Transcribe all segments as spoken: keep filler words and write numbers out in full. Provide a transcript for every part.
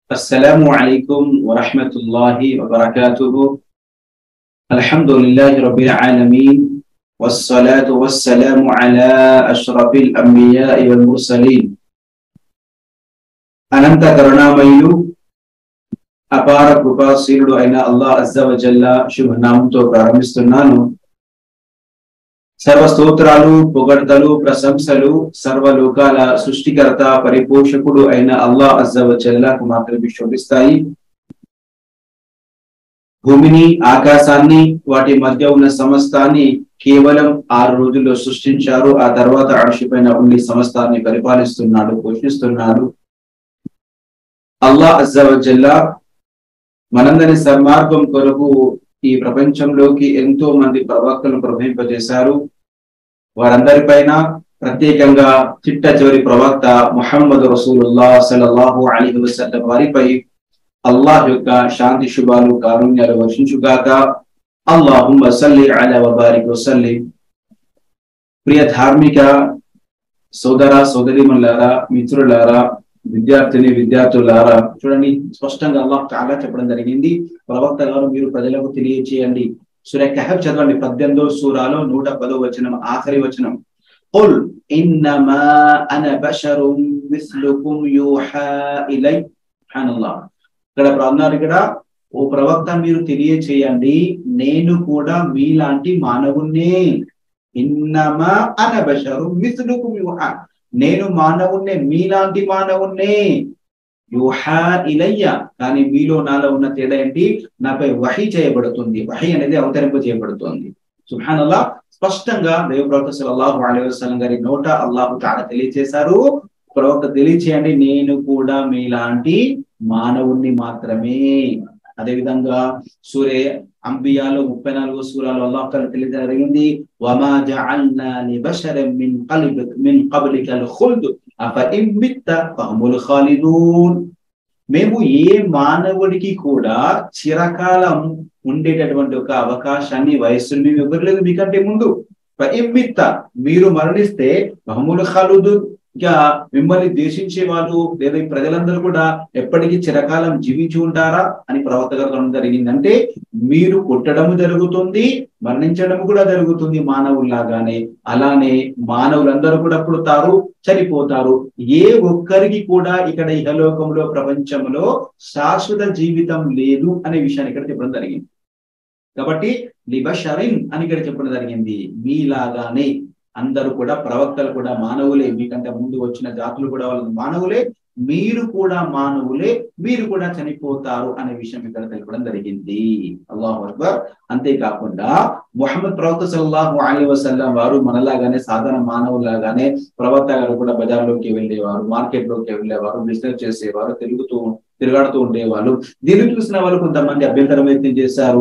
Assalamu alaikum wa rahmatullahi wa barakatuhu. Alhamdulillahi rabbil alameen. Wassalatu wassalamu ala ashrafil anbiya'i wal mursaleen. Ananta కరుణామయుడు అపార కృపాశీలుడు అయిన అల్లాహ్ అజ్జా వ జల్లా శుభనామంతో ప్రారంభిస్తున్నాను. సర్వ స్తోత్రాలు, పొగడ్తలు, ప్రశంసలు సర్వలోకాల సృష్టికర్త పరిపోషకుడు అయిన అల్లాహ్ అజ్జా వ జల్లాకు మాత్రమే శోభిస్తాయి. భూమిని, ఆకాశాన్ని, వాటి మధ్య ఉన్న సమస్తాన్ని కేవలం ఆరు రోజుల్లో సృష్టించారు. ఆ తర్వాత అర్ష్ పైన ఉండి సమస్తాన్ని పరిపాలిస్తున్నాడు, పోషిస్తున్నాడు. అల్లాహ్ అజ్జా వ జల్లా మనందరి సన్మార్గం కొరకు ఈ ప్రపంచంలోకి ఎంతో మంది ప్రవక్తలను ప్రవహింపజేశారు. వారందరిపైన ప్రత్యేకంగా చిట్ట చివరి ప్రవక్త ముహమ్మద్ రసూలుల్లాహ్ సల్లల్లాహు అలైహి వసల్లం వారిపై అల్లాహ్ యొక్క శాంతి శుభాలు కారుణ్యాలు వర్షించుగాక. అల్లాహుమ్మ సల్లి అలా వ బారిక్ వసల్లిం. ప్రియ ధార్మిక సోదర సోదరీమణులారా, మిత్రులారా, విద్యార్థిని విద్యార్థులారా, చూడండి, స్పష్టంగా అల్లాహ్ తఆలా చెప్పడం జరిగింది. ప్రవక్త గారు మీరు ప్రజలకు తెలియచేయండి. సూరా కహఫ్ చదవండి, పద్దెనిమిదో సూరాలో నూట పదో వచనం, ఆఖరి వచనం. ఖుల్ ఇన్నమా అన బషరుం మిస్లుకుం యూహా ఇలై. సుబ్హానల్లాహ్. ఇక్కడ అన్నారు, ఇక్కడ ఓ ప్రవక్త మీరు తెలియచేయండి, నేను కూడా మీలాంటి మానవున్నే. ఇన్నమా అన బషరుం మిస్లుకుం యూహా, నేను మానవున్నే, మీలాంటి మానవున్నే. యూహా ఇలయ్య, కానీ మీలో నాలో ఉన్న తేడా ఏంటి? నాపై వహీ చేయబడుతుంది. వహీ అనేది అవతరింప చేయబడుతుంది. సుబ్హానల్లాహ్. స్పష్టంగా దైవ ప్రవక్త సల్లల్లాహు అలైహి వసల్లం గారి నోట అల్లాహు తఆలా తెలియజేశారు, ప్రవక్త తెలియచేయండి, నేను కూడా మీలాంటి మానవుణ్ణి మాత్రమే. అదే విధంగా సూరే అంబియాలో ముప్పై నాలుగో సూరాలో అల్లాహ్ తఆలా తెలియజేయడం జరిగింది, వమా జఅల్నా లిబషరిన్ మిన్ क़ल्बिक మిన్ क़ब्लिकल ఖుల్ద్ అఫ ఇన్ మిత్త ఫహుముల్ ఖాలిదూన్. మేము ఏ మానవుడికి కూడా చిరకాలం ఉండేటటువంటి ఒక అవకాశాన్ని, వయస్సును మేము ఇవ్వలేదు మీకంటే ముందు. ఫ ఇన్ మిత్త, మీరు మరణిస్తే ఫహుముల్ ఖాలిదూన్, ఇక మిమ్మల్ని ద్వేషించే వాళ్ళు లేదా ఈ ప్రజలందరూ కూడా ఎప్పటికీ చిరకాలం జీవించి ఉంటారా అని ప్రవక్త గారు జరిగింది. అంటే మీరు పుట్టడం జరుగుతుంది, మరణించడం కూడా జరుగుతుంది మానవుల్లాగానే. అలానే మానవులందరూ కూడా పుడతారు, చనిపోతారు. ఏ ఒక్కరికి కూడా ఇక్కడ ఇహలోకంలో ప్రపంచంలో శాశ్వత జీవితం లేదు అనే విషయాన్ని ఇక్కడ చెప్పడం జరిగింది. కాబట్టి లిబషరిన్ అని ఇక్కడ చెప్పడం జరిగింది. మీలాగానే అందరూ కూడా ప్రవక్తలు కూడా మానవులే, మీకంటే ముందు వచ్చిన జాతులు కూడా వాళ్ళు మానవులే, మీరు కూడా మానవులే, మీరు కూడా చనిపోతారు అనే విషయం ఇక్కడ తెలపడం జరిగింది. అల్లాహు అక్బర్. అంతేకాకుండా ముహమ్మద్ ప్రవక్త సల్లల్లాహు అలైహి వసల్లం వారు మనలాగానే సాధారణ మానవులాగానే ప్రవక్త గారు కూడా బజార్లోకి వెళ్ళేవారు, మార్కెట్ లోకి వెళ్ళేవారు, బిజినెస్ చేసేవారు, తిరుగుతూ తిరుగాడుతూ ఉండేవాళ్ళు. దీన్ని చూసిన వాళ్ళు కొంతమంది అభ్యంతరం వ్యక్తం చేశారు.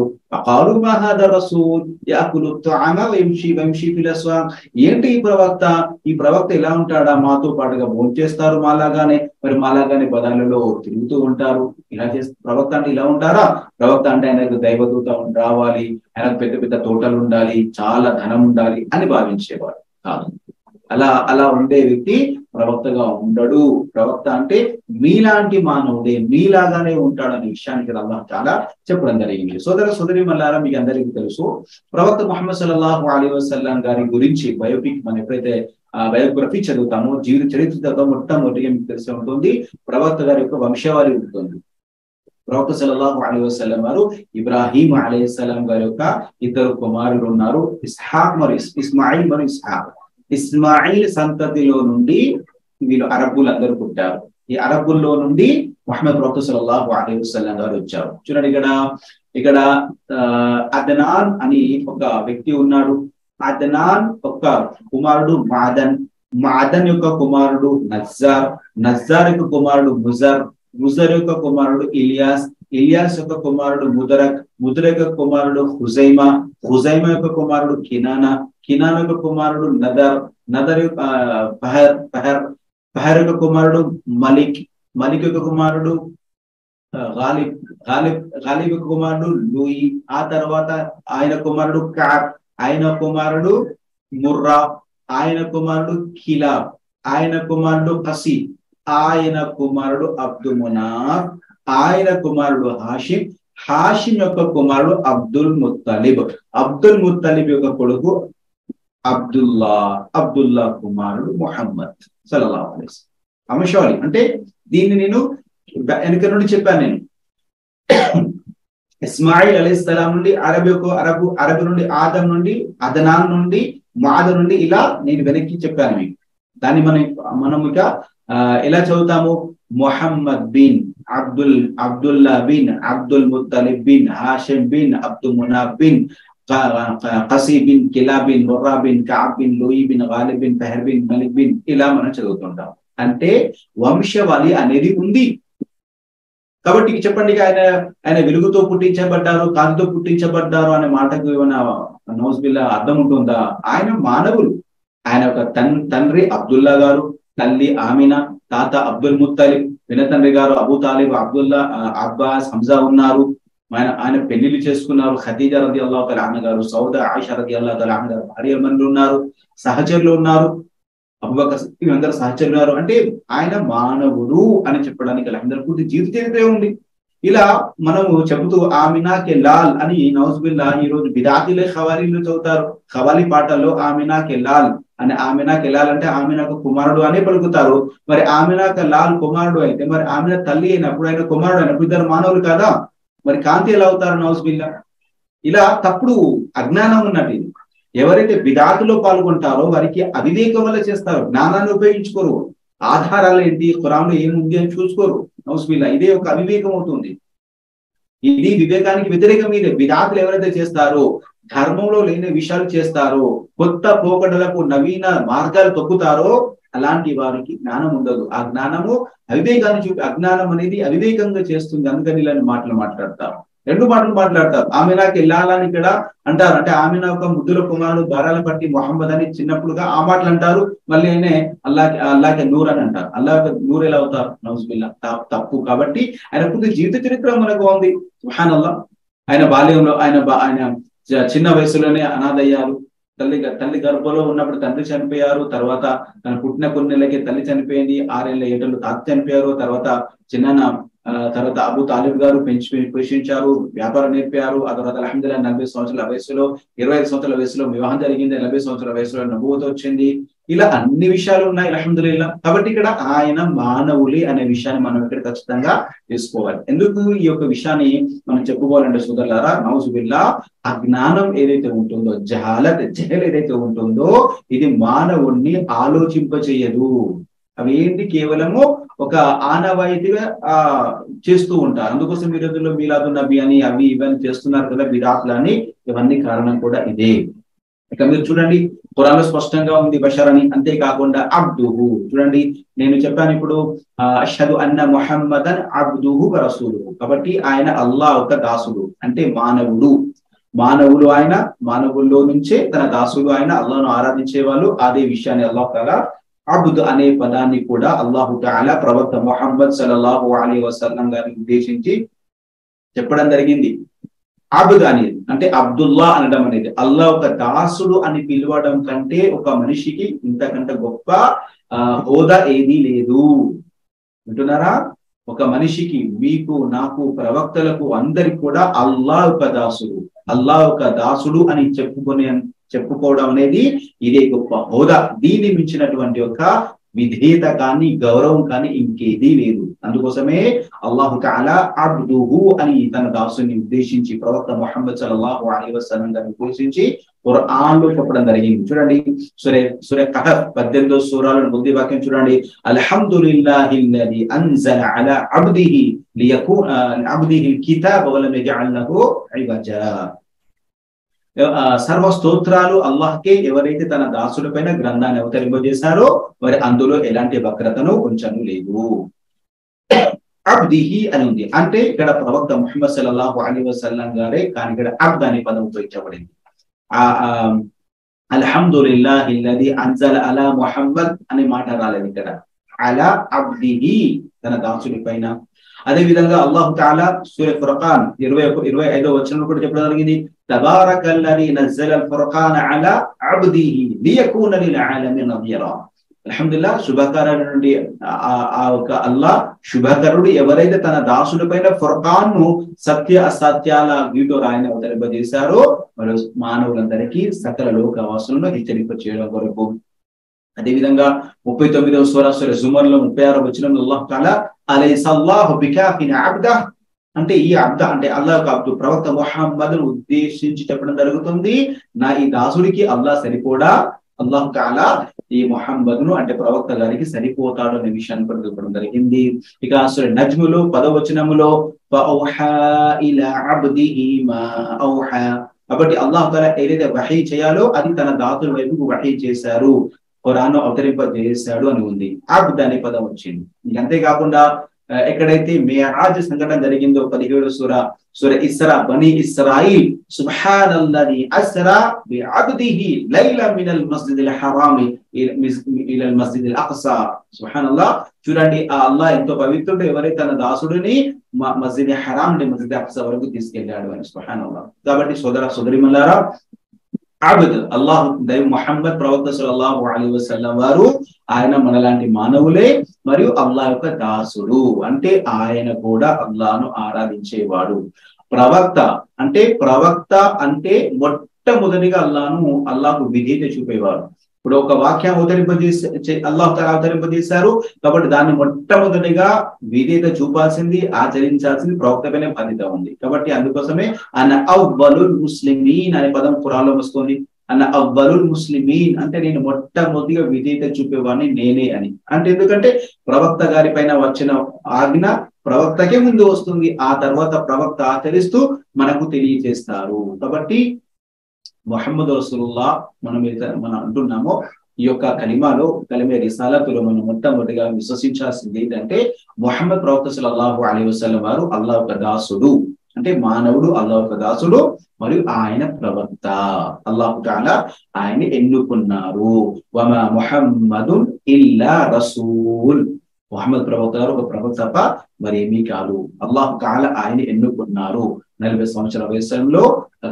ఏంటి ఈ ప్రవక్త, ఈ ప్రవక్త ఎలా ఉంటాడా, మాతో పాటుగా భోంచేస్తారు మాలాగానే, మరి మాలాగానే బజార్లలో తిరుగుతూ ఉంటారు, ఇలా చేస్తే ప్రవక్త అంటే ఇలా ఉంటారా? ప్రవక్త అంటే ఆయనకు దైవదూత రావాలి, ఆయనకు పెద్ద పెద్ద తోటలు ఉండాలి, చాలా ధనం ఉండాలి అని భావించేవారు. కాదు, అలా అలా ఉండే వ్యక్తి ప్రవక్తగా ఉండడు. ప్రవక్త అంటే మీలాంటి మానవుడే, మీలాగానే ఉంటాడు అనే విషయానికి అల్లాహ్ చాలా చెప్పడం జరిగింది. సోదర సోదరి మల్లారా, మీకు అందరికీ తెలుసు, ప్రవక్త ముహమ్మద్ సల్లల్లాహు అలైహి వసల్లం గారి గురించి బయోపిక్ మనం ఎప్పుడైతే ఆ బయోగ్రఫీ చదువుతామో, జీవిత చరిత్ర చదువుతామో, మొట్టమొదటిగా మీకు తెలిసి ఉంటుంది ప్రవక్త గారి యొక్క వంశావళి ఉంటుంది. ప్రవక్త సల్లల్లాహు అలైహి వసల్లం వారు ఇబ్రాహీం అలైహిస్సలాం గారి యొక్క ఇద్దరు కుమారులు ఉన్నారు, ఇస్హాక్ మరియు ఇస్మాయిల్ మరియు ఇస్హాక్. ఇస్మాయిల్ సంతతిలో నుండి వీళ్ళు అరబ్బులు అందరూ పుట్టారు. ఈ అరబ్బుల్లో నుండి ముహమ్మద్ ప్రవక్త సల్లల్లాహు అలైహి వసల్లం గారు వచ్చారు. చూడండి, ఇక్కడ ఇక్కడ అద్నాన్ అని ఒక వ్యక్తి ఉన్నాడు. అద్నాన్ యొక్క కుమారుడు మాదన్, మాదన్ యొక్క కుమారుడు నజ్జార్, నజ్జార్ యొక్క కుమారుడు ముజర్, ముజర్ యొక్క కుమారుడు ఇలియాస్, ఇలియాస్ యొక్క కుమారుడు ముదరక్, ముదరక్ యొక్క కుమారుడు హుజైమా, హుజైమా యొక్క కుమారుడు కినానా, కినానా యొక్క కుమారుడు నదర్, నదర్ యొక్క పహర్, పహర్ పహర్ యొక్క కుమారుడు మలిక్, మలిక్ యొక్క కుమారుడు గాలిబ్, గాలిబ్ గాలిబ్ యొక్క కుమారుడు లూయి. ఆ తర్వాత ఆయన కుమారుడు కాబ్, ఆయన కుమారుడు ముర్రా, ఆయన కుమారుడు కిలాబ్, ఆయన కుమారుడు కసి, ఆయన కుమారుడు అబ్దు మునాఫ్, ఆయన కుమారుడు హాషిం, హాషిం యొక్క కుమారుడు అబ్దుల్ ముత్తలిబ్, అబ్దుల్ ముత్తలిబ్ యొక్క కొడుకు అబ్దుల్లా, అబ్దుల్లా కుమారుడు ముహమ్మద్ సల్లల్లాహు అలైహి వసల్లం. అంశాలి అంటే దీన్ని నేను వెనుక నుండి చెప్పాను. నేను ఇస్మాయిల్ అలైహిస్సలాం నుండి అరబ్ అరబు అరబు నుండి ఆదం నుండి అదనాన్ నుండి మాద నుండి ఇలా నేను వెనక్కి చెప్పాను మీకు. దాన్ని మనం మనం ఇక ఎలా చదువుతాము? Muhammad bin Abdul Abdullah bin Abdul Muttalib bin Hashim bin Abdul Manaf bin Qusai bin Kilab bin Murrah bin Kaab bin Luayy bin Ghalib bin Fihr bin Malik bin ఇలా మనం చదువుతుంటాం. అంటే వంశవాళి అనేది ఉంది. కాబట్టి చెప్పండి, ఆయన ఆయన వెలుగుతో పుట్టించబడ్డారు, కాంతితో పుట్టించబడ్డారు అనే మాటకు ఏమైనా నౌజుబిల్లా అర్థం ఉంటుందా? ఆయన మానవులు. ఆయన ఒక తన్ తండ్రి అబ్దుల్లా గారు, తల్లి ఆమినా, తాత అబ్దుల్ ముత్తలిబ్, వినతండ్రి గారు Abu Talib, Abdullah, Abbas, Hamza ఉన్నారు. ఆయన ఆయన పెళ్లిళ్ళు చేసుకున్నారు. ఖదీజా రదియల్లాహు తఆలా అన్హా గారు, సౌదా, ఆయిషా రదియల్లాహు తఆలా అన్హా గారు భార్యమణులు ఉన్నారు, సహచరులు ఉన్నారు, అబూబకర్ అందరూ సహచరులు ఉన్నారు. అంటే ఆయన మానవుడు అని చెప్పడానికి అందరూ పూర్తి జీవిత చరిత్ర ఉంది. ఇలా మనము చెబుతూ ఆమినాకే లాల్ అని నౌజుబిల్లా ఈ రోజు బిదాతీలే ఖవారీలు చదువుతారు. ఖవాలి పాటల్లో ఆమినాకే లాల్ అని, ఆమినాకే లాల్ అంటే ఆమినాకు కుమారుడు అనే పలుకుతారు. మరి ఆమినాక లాల్ కుమారుడు అయితే మరి ఆమినా తల్లి అయినప్పుడు ఆయన కుమారుడు అయినప్పుడు ఇద్దరు మానవులు కదా, మరి కాంతి ఎలా అవుతారు? నౌజుబిల్లా ఇలా తప్పుడు అజ్ఞానం ఉన్నట్టు. ఎవరైతే బిదాతులో పాల్గొంటారో వారికి అవివేకం వల్ల చేస్తారు, జ్ఞానాన్ని ఉపయోగించుకోరు, ఆధారాలు ఏంటి, ఖురాన్లో ఏముంది అని చూసుకోరు. నౌజుబిల్లా ఇదే ఒక అవివేకం అవుతుంది. ఇది వివేకానికి వ్యతిరేకం. ఇదే బిదాతులు ఎవరైతే చేస్తారో, ధర్మంలో లేని విషయాలు చేస్తారో, కొత్త పోకడలకు నవీన మార్గాలు తొక్కుతారో అలాంటి వారికి జ్ఞానం ఉండదు. ఆ జ్ఞానము అవివేకాన్ని చూపి, అజ్ఞానం అనేది అవివేకంగా చేస్తుంది. అందుకని ఇలాంటి మాటలు మాట్లాడతారు, రెండు మాటలు మాట్లాడతారు. ఆమెనాకి వెళ్ళాలని ఇక్కడ అంటారు. అంటే ఆమెనా ఒక ముద్దుల కుమారుడు భారాల పట్టి మొహమ్మద్ అని చిన్నప్పుడుగా ఆ మాటలు అంటారు. మళ్ళీ ఆయన అల్లాకి అల్లాకి నూర్ అని అంటారు. అల్లా నూర్ ఎలా అవుతారు? నౌజుబిల్లా తప్పు. కాబట్టి ఆయన పూర్తి జీవిత చరిత్ర మనకు ఉంది. సుబ్హానల్లాహ్. ఆయన బాల్యంలో ఆయన ఆయన చిన్న వయసులోనే అనాథయ్యారు. తల్లి తల్లి గర్భంలో ఉన్నప్పుడు తండ్రి చనిపోయారు. తర్వాత తన పుట్టిన కొన్ని నెలలకి తల్లి చనిపోయింది. ఆరేళ్ల ఏటలు తాత చనిపోయారు. తర్వాత చిన్న తర్వాత అబూ తాలిబ్ గారు పెంచి పోషించారు, వ్యాపారం నేర్పారు. ఆ తర్వాత అల్హమ్దులిల్లాహ్ నలభై సంవత్సరాల వయసులో ఇరవై ఐదు సంవత్సరాల వయసులో వివాహం జరిగింది. నలభై సంవత్సరాల వయసులో నబువత్ వచ్చింది. ఇలా అన్ని విషయాలు ఉన్నాయి అల్హమ్దులిల్లాహ్. కాబట్టి ఇక్కడ ఆయన మానవులే అనే విషయాన్ని మనం ఇక్కడ ఖచ్చితంగా తెలుసుకోవాలి. ఎందుకు ఈ యొక్క విషయాన్ని మనం చెప్పుకోవాలంటే సోదరులారా, నౌజుబిల్లాహ్ అజ్ఞానం ఏదైతే ఉంటుందో, జహాలత్ జహల్ ఏదైతే ఉంటుందో ఇది మానవుణ్ణి ఆలోచింపచేయదు. అవి ఏంటి? కేవలము ఒక ఆనవాయితీగా ఆ చేస్తూ ఉంటారు. అందుకోసం ఈ రోజుల్లో మీలాదు నబీ అని అవి ఇవన్నీ చేస్తున్నారు కదా, బిదాత్లని. ఇవన్నీ కారణం కూడా ఇదే. ఇక మీరు చూడండి, ఖురాన్లో స్పష్టంగా ఉంది బషర్ అని. అంతేకాకుండా అబ్దుహు, చూడండి నేను చెప్పాను ఇప్పుడు అష్హదు అన్న ముహమ్మదన్ అబ్దుహు వ రసూలుహు. కాబట్టి ఆయన అల్లాహ్ ఒక దాసుడు, అంటే మానవుడు. మానవులు ఆయన, మానవుల్లో నుంచే తన దాసుడు ఆయన, అల్లాహ్ను ఆరాధించే వాళ్ళు. అదే విషయాన్ని అల్లాహ్ తఆలా అబ్ద్ అనే పదాన్ని కూడా అల్లాహు తఆలా ప్రవక్త ముహమ్మద్ సల్లల్లాహు అలైహి వసల్లం గారిని ఉద్దేశించి చెప్పడం జరిగింది. అబ్ద్ అనేది అంటే అబ్దుల్లా అనడం అనేది, అల్లాహ్ ఒక దాసుడు అని పిలవడం కంటే ఒక మనిషికి ఇంతకంటే గొప్ప ఆ హోదా ఏదీ లేదు. వింటున్నారా? ఒక మనిషికి, మీకు, నాకు, ప్రవక్తలకు అందరికి కూడా అల్లాహ్ ఒక దాసుడు, అల్లాహ్ ఒక దాసుడు అని చెప్పుకునే చెప్పుకోవడం అనేది ఇదే గొప్ప హోదా. దీన్ని మించినటువంటి ఒక విధేయత కానీ గౌరవం కానీ ఇంకేదీ లేదు. అందుకోసమే అల్లాహు తఆలా అబ్దుహు అని తన దాసుని ఉద్దేశించి ప్రవక్త ముహమ్మద్ సల్లల్లాహు అలైహి వసల్లం గారిని ఉద్దేశించి ఖురాన్లో చెప్పడం జరిగింది. చూడండి, సూరే సూరే కహఫ్ పద్దెనిమిదో సూరాలో మొదటి వాక్యం చూడండి. అల్హమ్దులిల్లాహిల్లజీ అన్జల అలా అబ్దిహి లియకూన అబ్దిహిల్ కితాబ వ లం యజఅల్ లహు ఇవజా. సర్వ స్తోత్రాలు అల్లాహ్కే, ఎవరైతే తన దాసుల పైన గ్రంథాన్ని అవతరింపజేశారో మరి అందులో ఎలాంటి వక్రతను ఉంచను లేదు. అబ్దిహి అని ఉంది అంటే ఇక్కడ ప్రవక్త ముహమ్మద్ సల్లల్లాహు అలైహి వసల్లం గారే, కానీ ఇక్కడ అబ్ద్ అనే పదం ఉపయోగించబడింది. ఆ అల్హమ్దులిల్లాహిల్లజీ అన్జల అలా ముహమ్మద్ అనే మాట రాలేదు ఇక్కడ, అలా అబ్దిహి తన దాసుడి పైన. అదే విధంగా అల్లాహు తఆలా సూరా ఫుర్ఖాన్ ఇరవై ఇరవై ఐదో వచనంలో కూడా చెప్పడం జరిగింది. తబారకల్లజీ నజ్జలల్ ఫుర్ఖాన అలా అబ్దిహి లియకూన లిల్ ఆలమీన నదిరా. అల్హమ్దులిల్లాహ్ శుభకరుల నుండి ఆ ఒక అల్లాహ్ శుభకరుడు ఎవరైతే తన దాసుడి పైన ఫుర్ఖాన్ ను సత్య అసత్యాల గీటో రాయని అవతరింపజేశారో మరి మానవులందరికీ సకల లోకవాసులను హెచ్చరింప చేయడం కొరకు. అదేవిధంగా ముప్పై తొమ్మిదవ సూరా సూరా జుమర్ లో ముప్పై ఆరవ వచనంలో అల్లాహ్ తఆలా అలైసల్లాహు బికాఫిన్ అబ్దా అంటే ఈ అబ్ద అంటే అల్లాహ్ యొక్క అబ్దు ప్రవక్త ముహమ్మదును ఉద్దేశించి చెప్పడం జరుగుతుంది. నా ఈ దాసుడికి అల్లాహ్ సరిపోడా, అల్లాహ్ తఆలా ఈ ముహమ్మదును అంటే ప్రవక్త గారికి సరిపోతాడు అనే విషయాన్ని కూడా చెప్పడం జరిగింది. ఇక సూరా నజ్ములో పదవ వచనములో ఫౌహా ఇలా అబ్దిహి మా ఔహా కాబట్టి అల్లాహ్ తఆలా ఏదైతే వహీ చేయాలో అది తన దాసుల వైపుకు వహీ చేశారు, ఖురాన్ అవతరింపజేశాడు అని ఉంది. అబ్ద్ అనే పదం వచ్చింది. ఇంక అంతేకాకుండా ఎక్కడైతే మిరాజ్ సంఘటన జరిగిందో పదిహేడు సూరా సూరా ఇస్రా బనీ ఇస్రాయిల్ సుబ్హానల్లజీ అస్రా బిఅబ్దిహి లైలా మినల్ మస్జిదిల్ హరామి ఇలల్ మస్జిదిల్ అక్సా సుబ్హానల్లాహ్. చూడండి ఆ అల్లాహ్ ఎంతో పవిత్రుడు, ఎవరైతే తన దాసుడిని మస్జిద్ హరాం నుండి మస్జిద్ అక్సా వరకు తీసుకెళ్లాడు అని సుబ్హానల్లాహ్. కాబట్టి సోదర సోదరిమల్లారా అబ్ద్ అల్లాహ్ దైవ ముహమ్మద్ ప్రవక్త సల్లల్లాహు అలైహి వసల్లం వారు ఆయన మనలాంటి మానవులే మరియు అల్లాహ్ యొక్క దాసుడు అంటే ఆయన కూడా అల్లాహ్ను ఆరాధించేవాడు. ప్రవక్త అంటే ప్రవక్త అంటే మొట్టమొదటిగా అల్లాహ్ను అల్లాహ్కు విధేయత చూపేవాడు. ఇప్పుడు ఒక వాక్యం అవతరింపజేసే అల్లాహ్ తఆలా అవతరింపజేశారు కాబట్టి దాన్ని మొట్టమొదటిగా విధేయత చూపాల్సింది, ఆచరించాల్సింది ప్రవక్త పైన బాధ్యత ఉంది. కాబట్టి అందుకోసమే అన అవ్వలుల్ ముస్లిమీన్ అనే పదం ఖురాన్లో వస్తుంది. అన్న అవ్వలుల్ ముస్లిమీన్ అంటే నేను మొట్టమొదటిగా విధేయత చూపేవాడిని నేనే అని. అంటే ఎందుకంటే ప్రవక్త గారి పైన వచ్చిన ఆజ్ఞ ప్రవక్తకే ముందు వస్తుంది, ఆ తర్వాత ప్రవక్త ఆచరిస్తూ మనకు తెలియజేస్తారు. కాబట్టి ముహమ్మద్ రసూలుల్లాహ్ మనం మనం అంటున్నామో ఈ యొక్క కలిమాలో కలిమే రిసాలతులో మనం మొట్టమొదటిగా విశ్వసించాల్సింది ఏంటంటే ముహమ్మద్ ప్రవక్త సల్లల్లాహు అలైహి వసల్లం వారు అల్లాహ్ యొక్క దాసుడు అంటే మానవుడు, అల్లాహ్ యొక్క దాసుడు మరియు ఆయన ప్రవక్త. అల్లాహ్ తఆలా ఆయన్ని ఎన్నుకున్నారు. వమా ముహమ్మదున్ ఇల్లా రసూల్ ముహమ్మద్ ప్రవక్త గారు ఒక ప్రవక్త తప్ప మరి ఏమీ కాదు. అల్లాహ్ తఆలా ఆయన్ని ఎన్నుకున్నారు. నలభై సంవత్సరాల వయసులో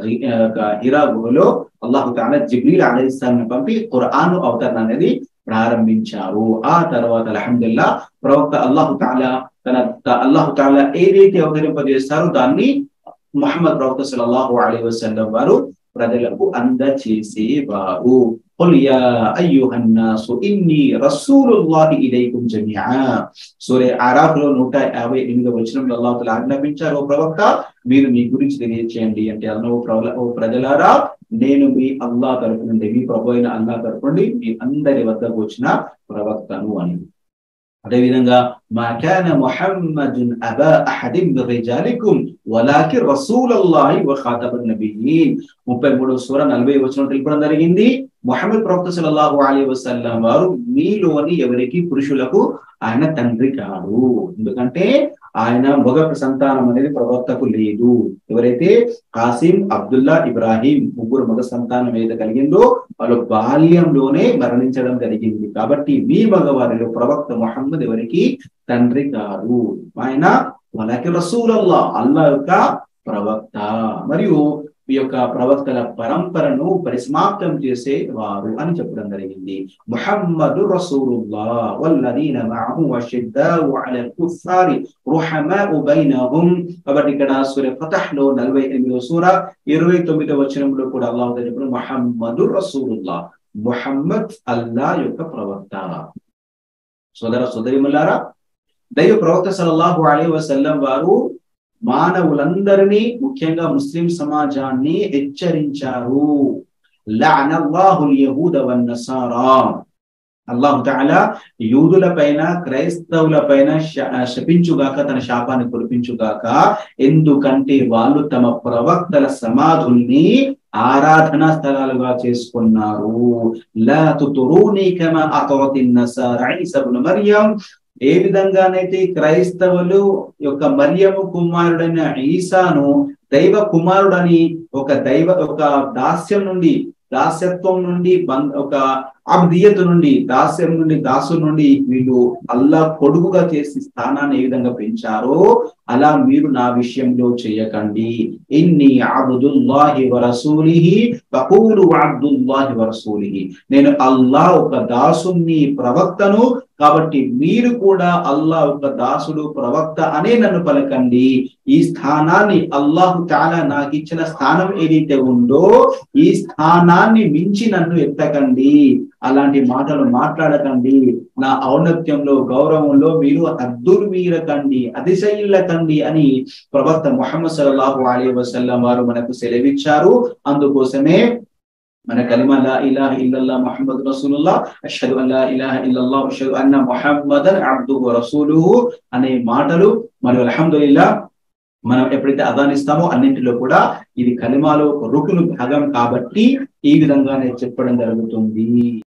హిరా గుహలో అల్లాహ్ తఆలా జిబ్రీల్ అలైహిస్సలాం పంపి ఖురాన్ అవతరణ అనేది ప్రారంభించారు. ఆ తర్వాత అల్హమ్దులిల్లాహ్ ప్రవక్త అల్లాహ్ తఆలా తన అల్లాహ్ తఆలా ఏదైతే అవతరింపజేస్తారో దాన్ని ముహమ్మద్ ప్రవక్త సల్లల్లాహు అలైహి వసల్లం వారు ప్రజలకు అందజేసేవారు. ఖుల్ యా అయ్యుహన్నాసు ఇన్నీ రసూలుల్లాహి ఇలైకుం జమీఆ సూరా అరాఫ్ లో నూట యాభై ఎనిమిదవ వచనంలో అల్లాహ్ తఆలా ఆజ్ఞాపించారు, ఓ ప్రవక్త మీరు మీ గురించి తెలియజేయండి అంటే అన్నో ఓ ప్రజలారా నేను మీ అల్లాహ్ తరపు నుండి మీ ప్రభు అయిన అల్లాహ్ తరపు నుండి మీ అందరి వద్దకు వచ్చిన ప్రవక్తను అని. అదేవిధంగా మా కాన ముహమ్మదున్ అబా అహదిన్ మిన్ రిజాలికుం వలాకిన్ రసూలుల్లాహి వ ఖాతబన్ నబియీన్ ముప్పై మూడవ సూరా నలభై వచనం తెలుపడం జరిగింది. ముహమ్మద్ ప్రవక్త సల్లల్లాహు అలైహి వసల్లం వారు మీలోని ఎవరికి పురుషులకు ఆయన తండ్రి కాదు, ఎందుకంటే ఆయన మగ సంతానం అనేది ప్రవక్తకు లేదు. ఎవరైతే కాసిం, అబ్దుల్లా, ఇబ్రాహీం ముగ్గురు మగ సంతానం ఏదైతే కలిగిందో వాళ్ళు బాల్యంలోనే మరణించడం జరిగింది. కాబట్టి మీ మగవారిలో ప్రవక్త ముహమ్మద్ ఎవరికి తండ్రి కాదు, ఆయన వలకి రసూలుల్లాహ్ అల్లాహ్ యొక్క ప్రవక్త మరియు ఈ యొక్క ప్రవక్తల పరంపరను పరిసమాప్తం చేసే వారు అని చెప్పడం జరిగింది. ముహమ్మదు రసూలుల్లాహ్ వల్లదీన మఅహు అషిద్దాఉ అలల్ కుఫారి రుహమాఉ బైనహుం. కాబట్టి ఇక్కడ సూరా ఫతహ్ లో నలభై ఎనిమిదవ సూరా ఇరవై తొమ్మిదవ వచనంలో కూడా అల్లాహ్ చెప్పిన ముహమ్మదు రసూలుల్లాహ్ ముహమ్మద్ అల్లాహ్ యొక్క ప్రవక్త. సోదర సోదరిమల్లారా దైవ ప్రవక్త సల్లల్లాహు అలైహి వసల్లం వారు మానవులందరినీ ముఖ్యంగా ముస్లిం సమాజాన్ని హెచ్చరించారు. లఅనల్లాహుల్ యహూద వన్ నసారా అల్లాహ్ తఆలా యూదుల పైన క్రైస్తవుల పైన శపించుగాక, తన శాపాన్ని కురిపించుగాక. ఎందుకంటే వాళ్ళు తమ ప్రవక్తల సమాధుల్ని ఆరాధనా స్థలాలుగా చేసుకున్నారు. లా తుతురూని కమా అతవతిన్ నసారా ఈసా ఇబ్ను మర్యం ఏ విధంగానైతే క్రైస్తవులు యొక్క మరియము కుమారుడైన ఈసాను దైవ కుమారుడని ఒక దైవ ఒక దాస్యం నుండి దాస్యత్వం నుండి బంధ ఒక అబ్దియత నుండి దాస్యం నుండి దాసు నుండి వీళ్ళు అల్లా కొడుకుగా చేసి స్థానాన్ని ఏ విధంగా పెంచారో అలా మీరు నా విషయంలో చేయకండి. ఇన్ని అబ్దుల్లాహి వ రసూలిహి ఫఖూలు అబ్దుల్లాహి వ రసూలిహి, నేను అల్లా ఒక దాసుని ప్రవక్తను కాబట్టి మీరు కూడా అల్లా ఒక దాసుడు ప్రవక్త అనే నన్ను పలకండి. ఈ స్థానాన్ని అల్లాహు తఆలా నాకు ఇచ్చిన స్థానం ఏదైతే ఉందో ఈ స్థానాన్ని మించి నన్ను ఎత్తకండి, అలాంటి మాటలు మాట్లాడకండి, నా ఔన్నత్యంలో గౌరవంలో మీరు హద్దులు మీరకండి, అతిశయిల్లకండి అని ప్రవక్త ముహమ్మద్ సల్లల్లాహు అలైహి వసల్లం వారు మనకు సెలవిచ్చారు. అందుకోసమే మన కలిమా లా ఇలాహ ఇల్లల్లాహ్ ముహమ్మద్ రసూలుల్లాహ్ అష్హదు అన్ లా ఇలాహ ఇల్లల్లాహ్ అష్హదు అన్న ముహమ్మదన్ అబ్దుహు వ రసూలుహు అనే మాటలు మరియు అల్హమ్దులిల్లాహ్ మనం ఎప్పుడైతే అదాన్ ఇస్తామో అన్నింటిలో కూడా ఇది కలిమాలో ఒక రుకును భాగం కాబట్టి ఈ విధంగానే చెప్పడం జరుగుతుంది.